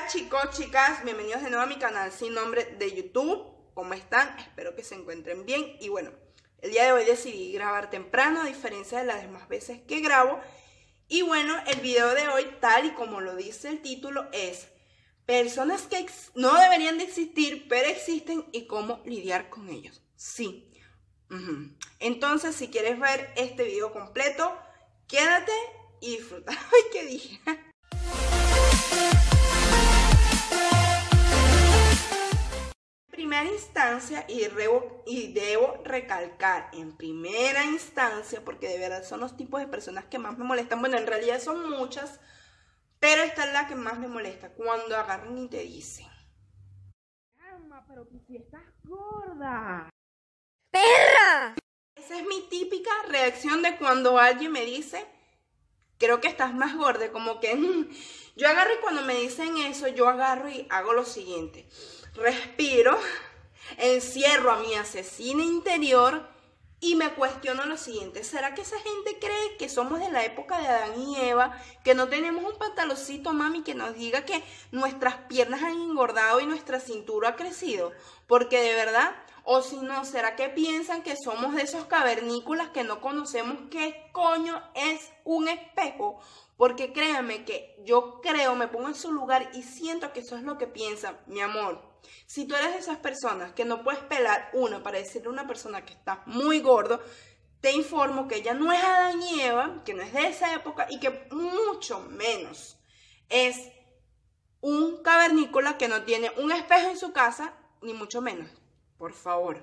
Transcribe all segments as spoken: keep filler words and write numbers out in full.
Hola chicos, chicas, bienvenidos de nuevo a mi canal sin nombre de YouTube. ¿Cómo están? Espero que se encuentren bien. Y bueno, el día de hoy decidí grabar temprano, a diferencia de las demás veces que grabo. Y bueno, el video de hoy, tal y como lo dice el título, es personas que no deberían de existir, pero existen y cómo lidiar con ellos. Sí. Uh-huh. Entonces, si quieres ver este video completo, quédate y disfruta. Ay, ¿qué dije? Primera instancia, y debo, y debo recalcar en primera instancia, porque de verdad son los tipos de personas que más me molestan. Bueno, en realidad son muchas, pero esta es la que más me molesta, cuando agarran y te dicen: calma, pero que si estás gorda, ¡perra! Esa es mi típica reacción de cuando alguien me dice: creo que estás más gorda. Como que yo agarro, y cuando me dicen eso, yo agarro y hago lo siguiente: respiro, encierro a mi asesina interior y me cuestiono lo siguiente: ¿será que esa gente cree que somos de la época de Adán y Eva? Que no tenemos un pantaloncito, mami, que nos diga que nuestras piernas han engordado y nuestra cintura ha crecido. Porque de verdad, o si no, ¿será que piensan que somos de esos cavernícolas que no conocemos qué coño es un espejo? Porque créanme que yo creo, me pongo en su lugar y siento que eso es lo que piensan. Mi amor, si tú eres de esas personas que no puedes pelar una para decirle a una persona que está muy gordo, te informo que ella no es Adán y Eva, que no es de esa época y que mucho menos es un cavernícola que no tiene un espejo en su casa, ni mucho menos. Por favor.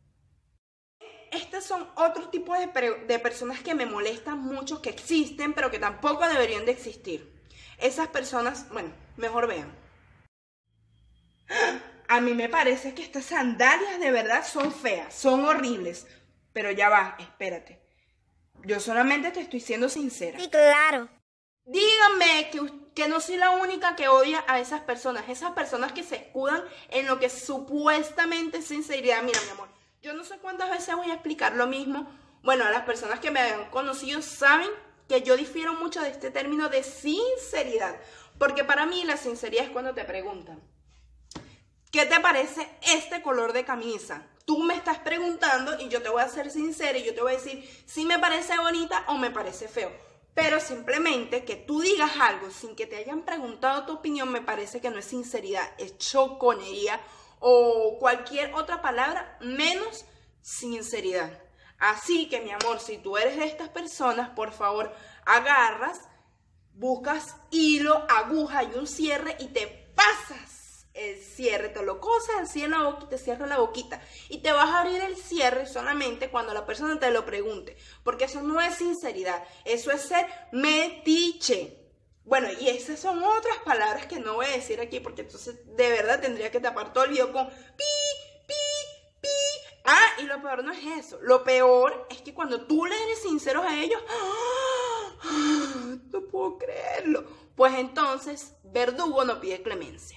Estos son otros tipos de, de personas que me molestan mucho, que existen, pero que tampoco deberían de existir. Esas personas, bueno, mejor vean. A mí me parece que estas sandalias de verdad son feas, son horribles. Pero ya va, espérate. Yo solamente te estoy siendo sincera. Sí, claro. Díganme que, que no soy la única que odia a esas personas. Esas personas que se escudan en lo que supuestamente es sinceridad. Mira, mi amor, yo no sé cuántas veces voy a explicar lo mismo. Bueno, a las personas que me han conocido saben que yo difiero mucho de este término de sinceridad. Porque para mí la sinceridad es cuando te preguntan: ¿qué te parece este color de camisa? Tú me estás preguntando y yo te voy a ser sincera y yo te voy a decir si me parece bonita o me parece feo. Pero simplemente que tú digas algo sin que te hayan preguntado tu opinión, me parece que no es sinceridad, es choconería o cualquier otra palabra menos sinceridad. Así que, mi amor, si tú eres de estas personas, por favor, agarras, buscas hilo, aguja y un cierre y te pasas el cierre, te lo cosas así en la boca y te cierras la boquita. Y te vas a abrir el cierre solamente cuando la persona te lo pregunte. Porque eso no es sinceridad, eso es ser metiche. Bueno, y esas son otras palabras que no voy a decir aquí, porque entonces de verdad tendría que tapar todo el video con pi, pi, pi. Ah, y lo peor no es eso. Lo peor es que cuando tú le eres sinceros a ellos, ¡ah! No puedo creerlo. Pues entonces, verdugo no pide clemencia.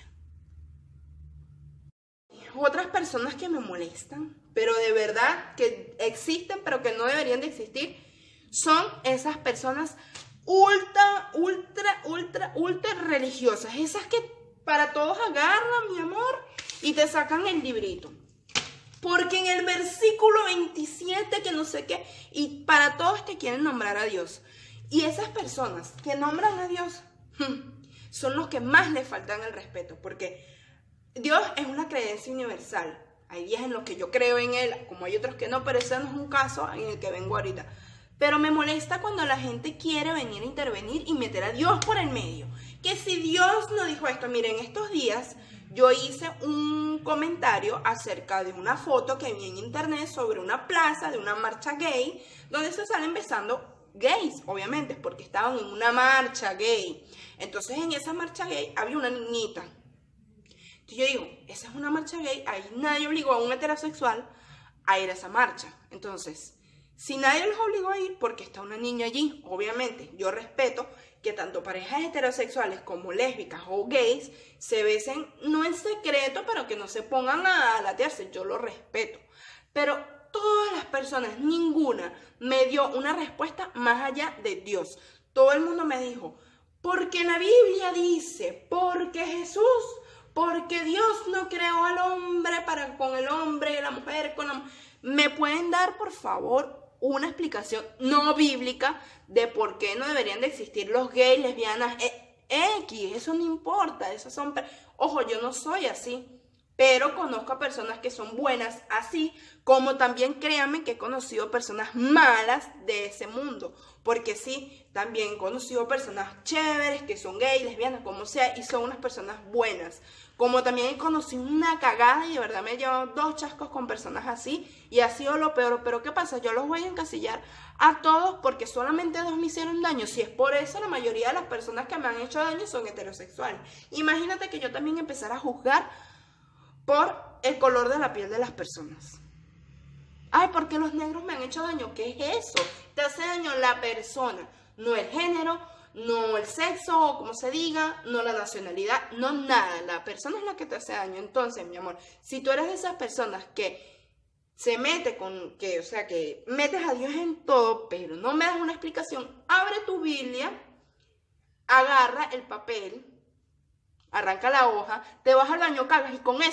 Otras personas que me molestan, pero de verdad que existen, pero que no deberían de existir, son esas personas ultra, ultra, ultra, ultra religiosas. Esas que para todos agarran, mi amor, y te sacan el librito. Porque en el versículo veintisiete, que no sé qué, y para todos te quieren nombrar a Dios. Y esas personas que nombran a Dios son los que más le faltan el respeto, porque Dios es una creencia universal. Hay días en los que yo creo en Él, como hay otros que no, pero ese no es un caso en el que vengo ahorita. Pero me molesta cuando la gente quiere venir a intervenir y meter a Dios por el medio. Que si Dios no dijo esto, miren, estos días yo hice un comentario acerca de una foto que vi en internet sobre una plaza de una marcha gay, donde se salen besando gays, obviamente, porque estaban en una marcha gay. Entonces en esa marcha gay había una niñita. Yo digo, esa es una marcha gay, ahí nadie obligó a un heterosexual a ir a esa marcha. Entonces, si nadie los obligó a ir porque está una niña allí, obviamente, yo respeto que tanto parejas heterosexuales como lésbicas o gays se besen, no en secreto, pero que no se pongan a latearse, yo lo respeto. Pero todas las personas, ninguna me dio una respuesta más allá de Dios. Todo el mundo me dijo: porque la Biblia dice, porque Jesús porque Dios no creó al hombre para con el hombre, la mujer con la mujer. ¿Me pueden dar, por favor, una explicación no bíblica de por qué no deberían de existir los gays, lesbianas, eh, X? Eso no importa, esas son... Ojo, yo no soy así. Pero conozco a personas que son buenas así, como también créanme que he conocido personas malas de ese mundo. Porque sí, también he conocido personas chéveres, que son gays, lesbianas, como sea, y son unas personas buenas. Como también he conocido una cagada y de verdad me he llevado dos chascos con personas así, y ha sido lo peor. Pero ¿qué pasa? Yo los voy a encasillar a todos porque solamente dos me hicieron daño. Si es por eso, la mayoría de las personas que me han hecho daño son heterosexuales. Imagínate que yo también empezara a juzgar por el color de la piel de las personas. Ay, ¿por qué los negros me han hecho daño? ¿Qué es eso? Te hace daño la persona, no el género, no el sexo, o como se diga, no la nacionalidad, no nada. La persona es la que te hace daño. Entonces, mi amor, si tú eres de esas personas que se mete con, que, o sea, que metes a Dios en todo, pero no me das una explicación, abre tu Biblia, agarra el papel, arranca la hoja, te vas al baño, cagas y con eso.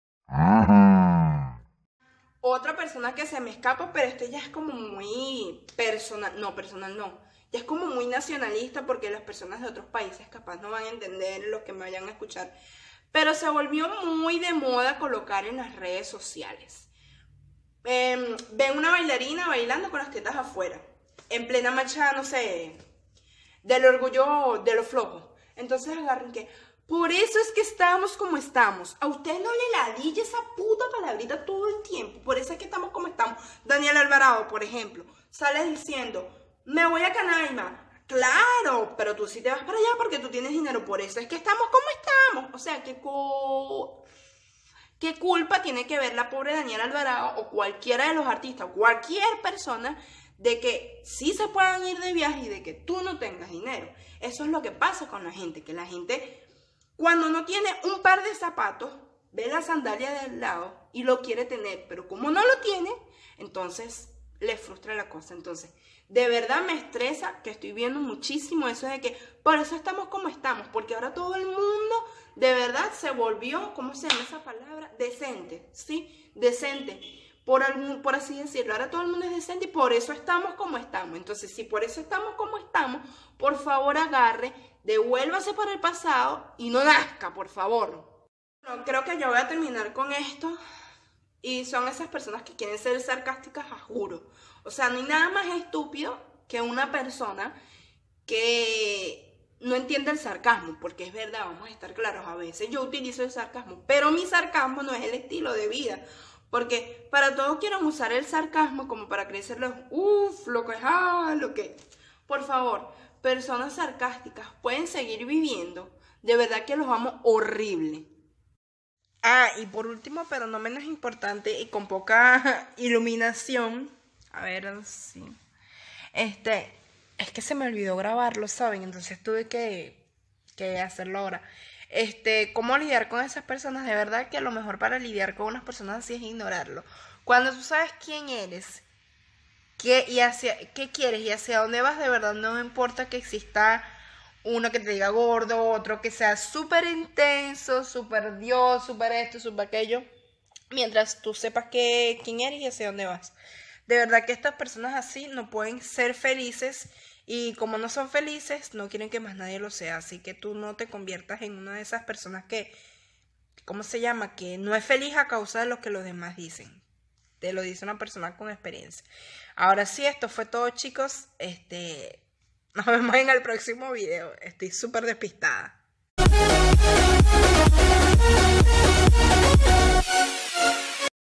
Otra persona que se me escapa, pero esto ya es como muy personal, no, personal no, ya es como muy nacionalista porque las personas de otros países capaz no van a entender lo que me vayan a escuchar, pero se volvió muy de moda colocar en las redes sociales. Eh, ven una bailarina bailando con las tetas afuera, en plena marcha, no sé, del orgullo de los flojos. Entonces agarren que... Por eso es que estamos como estamos. A usted no le ladilla esa puta palabrita todo el tiempo. Por eso es que estamos como estamos. Daniel Alvarado, por ejemplo, sale diciendo, me voy a Canaima. Claro, pero tú sí te vas para allá porque tú tienes dinero. Por eso es que estamos como estamos. O sea, ¿qué, cu... ¿qué culpa tiene que ver la pobre Daniel Alvarado o cualquiera de los artistas o cualquier persona de que sí se puedan ir de viaje y de que tú no tengas dinero? Eso es lo que pasa con la gente, que la gente... Cuando no tiene un par de zapatos, ve la sandalia del lado y lo quiere tener, pero como no lo tiene, entonces le frustra la cosa. Entonces, de verdad me estresa que estoy viendo muchísimo eso de que por eso estamos como estamos, porque ahora todo el mundo de verdad se volvió, ¿cómo se llama esa palabra? Decente, ¿sí? Decente, por, algún, por así decirlo. Ahora todo el mundo es decente y por eso estamos como estamos. Entonces, si por eso estamos como estamos, por favor agarre, devuélvase para el pasado y no nazca, por favor. Bueno, creo que yo voy a terminar con esto. Y son esas personas que quieren ser sarcásticas, a juro. O sea, no hay nada más estúpido que una persona que no entiende el sarcasmo. Porque es verdad, vamos a estar claros, a veces yo utilizo el sarcasmo, pero mi sarcasmo no es el estilo de vida. Porque para todos quieren usar el sarcasmo como para crecerlos, uff, lo que es, ah, lo que... Por favor, personas sarcásticas pueden seguir viviendo. De verdad que los amo horrible. Ah, y por último, pero no menos importante y con poca iluminación. A ver, sí. Este, es que se me olvidó grabarlo, ¿saben? Entonces tuve que, que hacerlo ahora. Este, ¿cómo lidiar con esas personas? De verdad que lo mejor para lidiar con unas personas así es ignorarlo. Cuando tú sabes quién eres, qué, y hacia, qué quieres y hacia dónde vas, de verdad no importa que exista uno que te diga gordo, otro que sea súper intenso, súper Dios, súper esto, súper aquello, mientras tú sepas que, quién eres y hacia dónde vas. De verdad que estas personas así no pueden ser felices y como no son felices, no quieren que más nadie lo sea. Así que tú no te conviertas en una de esas personas que, ¿cómo se llama? Que no es feliz a causa de lo que los demás dicen. Te lo dice una persona con experiencia. Ahora sí, esto fue todo, chicos. Este... Nos vemos en el próximo video. Estoy súper despistada.